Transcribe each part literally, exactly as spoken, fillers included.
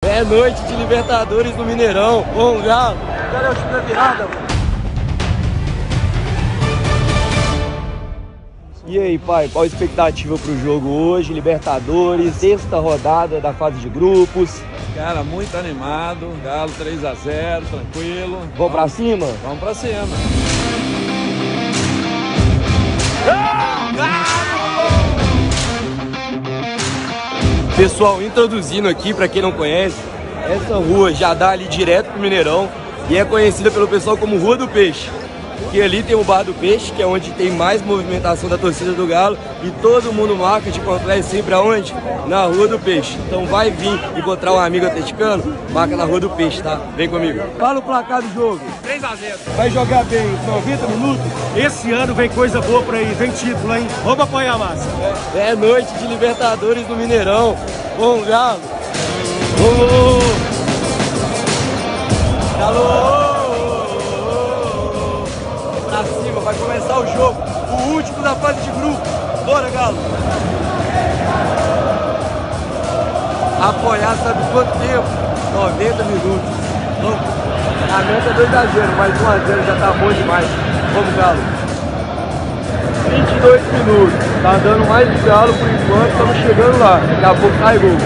É noite de Libertadores no Mineirão. Bom, Galo. Cadê o time da virada, mano? E aí, pai, qual a expectativa pro jogo hoje? Libertadores, sexta rodada da fase de grupos. Cara, muito animado. Galo três a zero, tranquilo. Vamos, vamos pra cima? Vamos pra cima. Pessoal, introduzindo aqui, pra quem não conhece, essa rua já dá ali direto pro Mineirão e é conhecida pelo pessoal como Rua do Peixe. Que ali tem o Bar do Peixe, que é onde tem mais movimentação da torcida do Galo, e todo mundo marca de encontrar sempre aonde? Na Rua do Peixe. Então vai vir encontrar um amigo atleticano, marca na Rua do Peixe, tá? Vem comigo. Fala o placar do jogo. três a zero. Vai jogar bem os noventa minutos? Esse ano vem coisa boa por aí, vem título, hein? Vamos apoiar a massa. É, é noite de Libertadores no Mineirão. Bom, Galo. Oh! Galo! Pra cima, vai começar o jogo. O último da fase de grupo. Bora, Galo! Apoiar sabe quanto tempo? noventa minutos. Vamos. A meta é dois a zero, mas um a zero já tá bom demais. Vamos, Galo. vinte e dois minutos. Tá dando mais de Galo por enquanto, estamos chegando lá. Daqui a pouco sai gol.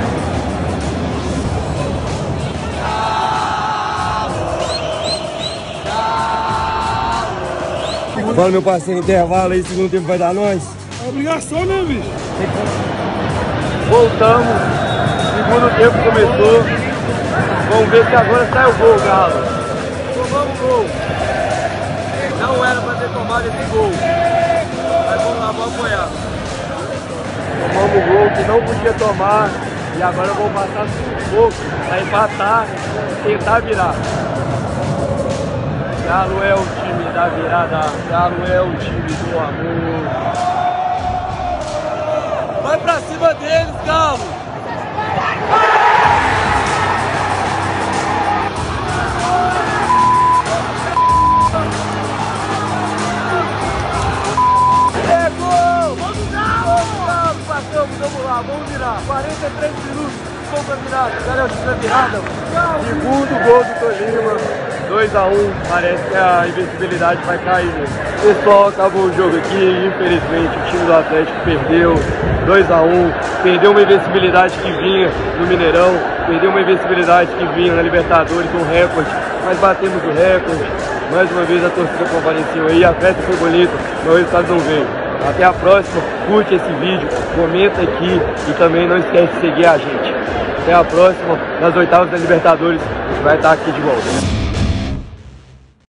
Bora, meu parceiro, intervalo aí, segundo tempo vai dar nós? É obrigação, né, bicho? Voltamos, segundo tempo começou. Vamos ver se agora sai o gol, Galo. Tomamos gol. Não era pra ter tomado esse gol. Mas vamos lá, vamos apoiar. Tomamos o gol que não podia tomar. E agora vamos passar sufoco pra empatar e tentar virar. Galo é o time da virada, Galo é o time do amor. Vai pra cima deles, Galo! É gol! Vamos, Galo! Vamos, Galo! Passamos, vamos lá, vamos virar. quarenta e três minutos, vamos pra virada. Cadê o time da virada? Segundo gol do Tolima. dois a um, parece que a invencibilidade vai cair mesmo. Pessoal, acabou o jogo aqui, infelizmente o time do Atlético perdeu dois a um, perdeu uma invencibilidade que vinha no Mineirão, perdeu uma invencibilidade que vinha na Libertadores, um recorde, mas batemos o recorde. Mais uma vez a torcida compareceu aí, a festa foi bonita, mas o resultado não veio. Até a próxima, curte esse vídeo, comenta aqui e também não esquece de seguir a gente. Até a próxima, nas oitavas da Libertadores, a gente vai estar aqui de volta.